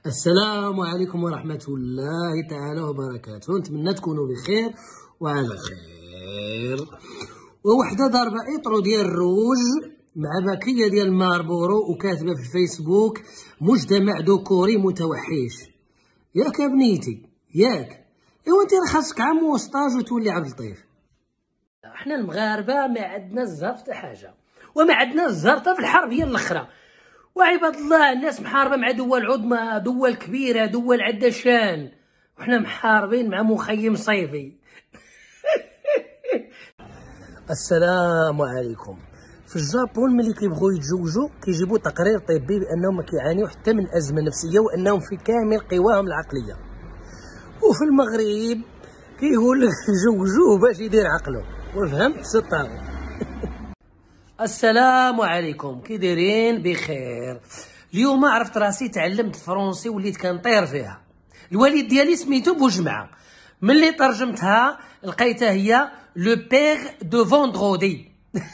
السلام عليكم ورحمة الله تعالى وبركاته. نتمنى تكونوا بخير وعلى خير. ووحدة ضاربة إطرو ديال الروج مع باكية ديال ماربورو وكاتبة في الفيسبوك مجتمع ذكوري متوحش. ياك يا بنيتي ياك؟ ايوا انت راه خاصك عام وسطاج وتولي عبد اللطيف. احنا المغاربة ما عندنا الزهر في حاجة، وما عندنا الزهر في الحربية الاخرى. وعباد الله الناس محاربه مع دول عظمى، دول كبيره، دول عندها شان، وحنا محاربين مع مخيم صيفي. السلام عليكم. في الجابون ملي كيبغوا يتزوجوا كيجيبوا تقرير طبي بانهم ما كيعانيو حتى من ازمه نفسيه وانهم في كامل قواهم العقليه. وفي المغرب كيقول لك زوجوه باش يدير عقله. وفهمت سطاغي. السلام عليكم، كي دايرين؟ بخير. اليوم عرفت راسي تعلمت الفرنسي وليت كنطير فيها. الوالد ديالي سميتو بوجمعه، ملي ترجمتها لقيتها هي لو بيغ دو فوندغودي.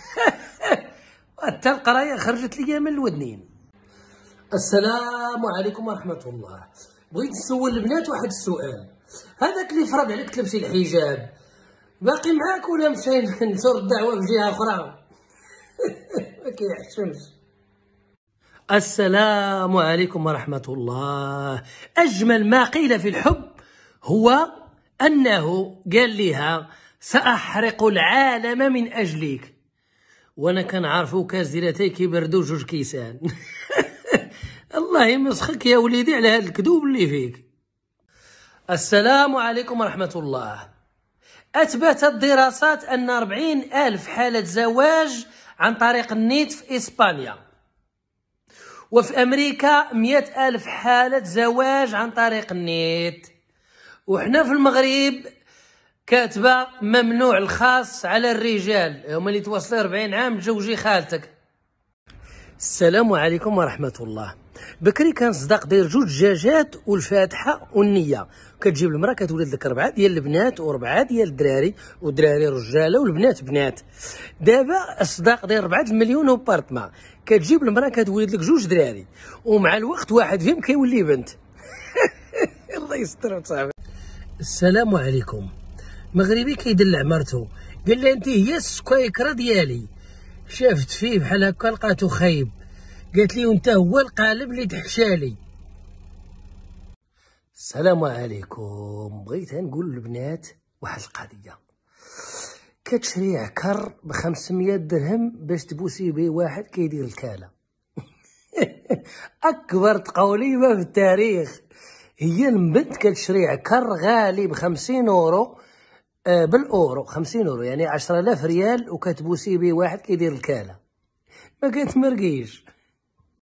حتى القرايه خرجت ليا من الودنين. السلام عليكم ورحمه الله. بغيت نسول البنات واحد السؤال. هذاك اللي فرض عليك تلبسي الحجاب باقي معاك ولا مشى نشر الدعوه في جهه اخرى؟ ما كيحشمش. السلام عليكم ورحمة الله. أجمل ما قيل في الحب هو أنه قال لها سأحرق العالم من أجلك، وأنا كنعرفو كاس ديالاتي كيبردو جوج كيسان. الله يمسخك يا وليدي على هذا الكذوب اللي فيك. السلام عليكم ورحمة الله. أثبتت الدراسات أن 40,000 حالة زواج عن طريق النت في إسبانيا، وفي أمريكا 100,000 حالة زواج عن طريق النت، وحنا في المغرب كاتبة ممنوع الخاص على الرجال، هما اللي توصلي 40 عام تزوجي خالتك. السلام عليكم ورحمة الله. بكري كان صداق داير 2 دجاجات والفاتحة والنية، كتجيب المرأة كتولد لك 4 ديال البنات و4 ديال الدراري، والدراري رجالة والبنات بنات. دابا الصداق داير 4 مليون وبارتما، كتجيب المرأة كتولد لك 2 دراري، ومع الوقت واحد فيهم كيولي بنت. الله يستر صاحبي. السلام عليكم. مغربي كيدلع مرتو، قال لها انت هي السكايكرا ديالي، شافت فيه بحال هكا لقاتو خايب، قالت لي وانت هو القالب اللي تحشالي. السلام عليكم. بغيت نقول للبنات واحد القضيه. كتشري عكر ب500 درهم باش تبوسي به واحد كيدير الكاله. اكبر تقوليبه في التاريخ. هي البنت كتشري عكر غالي ب50 اورو، بالاورو 50 اورو يعني 10,000 ريال، وكتبوسي به واحد كيدير الكاله. ما كتمرقيش.